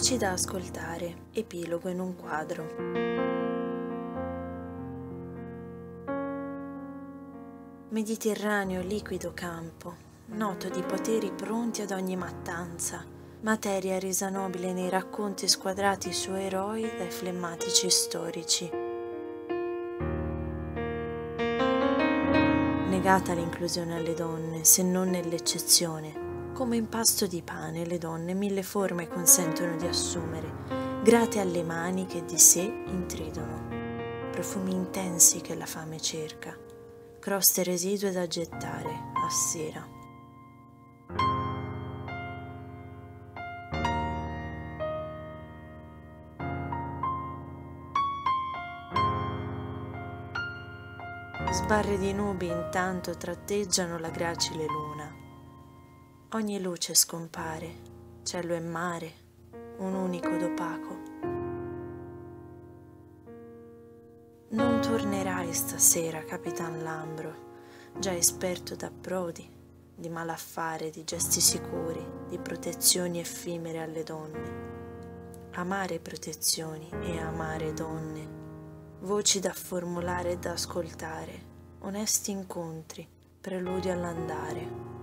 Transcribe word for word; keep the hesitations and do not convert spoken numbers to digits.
Voci da ascoltare, epilogo in un quadro. Mediterraneo liquido campo, noto di poteri pronti ad ogni mattanza, materia resa nobile nei racconti squadrati su eroi dai flemmatici storici. Negata l'inclusione alle donne, se non nell'eccezione. Come impasto di pane le donne mille forme consentono di assumere, grate alle mani che di sé intridono, profumi intensi che la fame cerca, croste residue da gettare a sera. Sbarre di nubi intanto tratteggiano la gracile luna. Ogni luce scompare, cielo e mare, un unico ed opaco. Non tornerai stasera, Capitan Lambro, già esperto d'approdi, di malaffare, di gesti sicuri, di protezioni effimere alle donne. Amare protezioni e amare donne, voci da formulare e da ascoltare, onesti incontri, preludio all'andare.